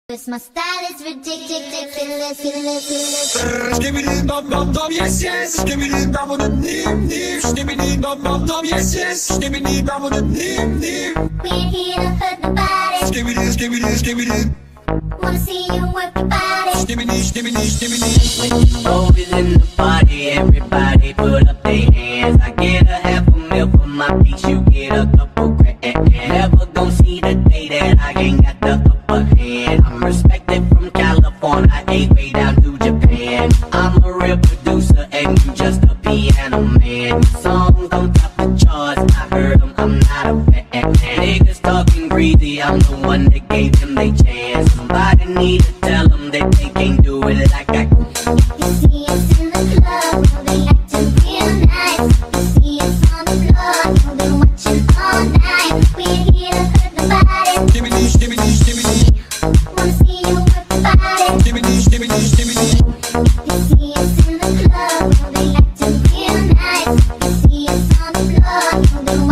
'Cause my style is ridiculous. Skibidi dum dum dum yes yes. Skibidi dum dum nim nim. Skibidi dum dum dum yes yes. Skibidi dum dum nim nim. We ain't here to hurt nobody. Skibidi skibidi skibidi. Wanna see you work your body. Skibidi skibidi skibidi. When you roll in the party, everybody put up their hands. I get a half a mil for my piece, you get a couple grand. Never gon' see the day that I ain't got the upper hand. I'm respected from California, way down to Japan. I'm a real producer and you just a piano man. Songs on top the charts, I heard them, I'm not a fan. Niggas talking greedy, I'm the one that gave them their chance. Somebody need to tell them that they can't do it like I can. You see us in the club, know they acting real nice. You see us on the floor, know they watching all night. We ain't here to hurt nobody. Skibidi skibidi skibidi. Wanna see you work your body. Skibidi skibidi skibidi. You see us in the club, know they acting real nice. You see us on the floor, know they